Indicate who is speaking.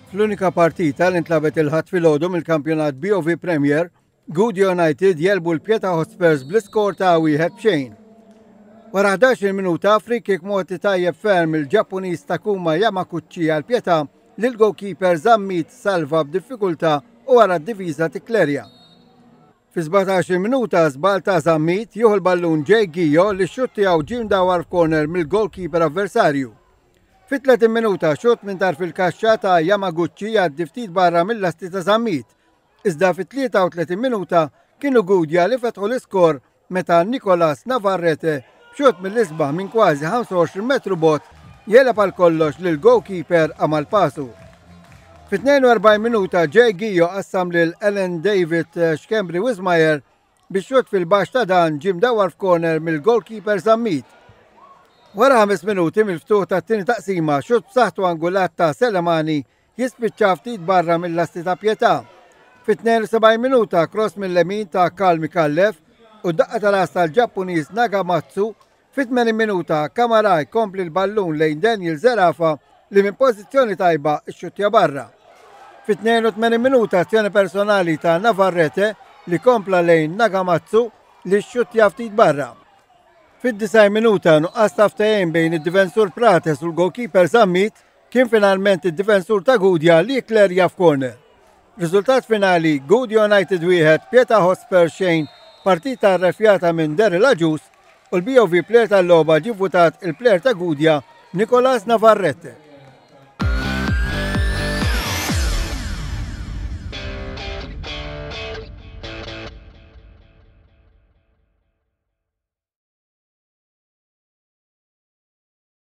Speaker 1: Fl-unika partita li ntlabet il-ħadd filgħodu mill-kampjonat BOV Premier, Gudja United jelbu l-Pjeta Hotspurs bl-iskor ta' 1-0. Wara 11 minuta free kick moti tajjeb ferm il-Ġappuniż Takuma Yamaguchi għal-Pjeta li l-goalkeeper Zammit salva b'diffikultà u wara d-diviża tiklerja. Fi 17 minuta żball ta' Zammit jieħu l-ballun Jay Gijo li x-xut tiegħu ġie mdawwar f'corner mill-goalkeeper avversarju. Fi 30 minuta xut minn tarf il-kaxxa ta' Yamaguchi għaddi ftit barra mill-lasti ta' Zammit. Iżda fi 33 minuta kienu Gudja li fetħu l-iskor meta Nicolas Navarrete b'xut mill-isbaħ minn kważi 25 metru bot jeleb għal kollox lil goalkeeper Amal Pasu. Fi 42 minuta Jay Gijo qassam lil Ellen David Xkembri Wismajer biex xut fil-baxx ta' dan ġie mdawwar f'corner mill-goalkeeper Zammit. Wara 5 minuti mill-ftuħ tat-tieni taqsima xut b'saħħtu angulat ta' Selemani jispiċċa ftit barra mill-asti ta' Pjetà. Fi 72 minuta cross mill-lemin ta' Karl Mikallef u daqqa tal-as tal-Ġappuniż Nagamatsu. Fi 80 minuta Kamaraj kompli l-ballun lejn Daniel Zerafa li minn pożizzjoni tajba x-xutja barra. Fi 82 minuta azzjoni personali ta' Navarrete li kompla lejn Nagamatsu li x-xutja ftit barra. Fid-9 minuta nuqqas ta' ftehim bejn id-difensur Prates u l-goalkeeper Zammit kien finalment id-difensur ta' Gudja li jiklerja f'corner. Riżultat finali Gudja United 1, Pjeta Hotspurs xejn, partita rrefjata minn Daryl Aġus u l-BOV plejer tal-logħba ġie vvutat il-plejer ta' Gudja Nicolas Navarrete.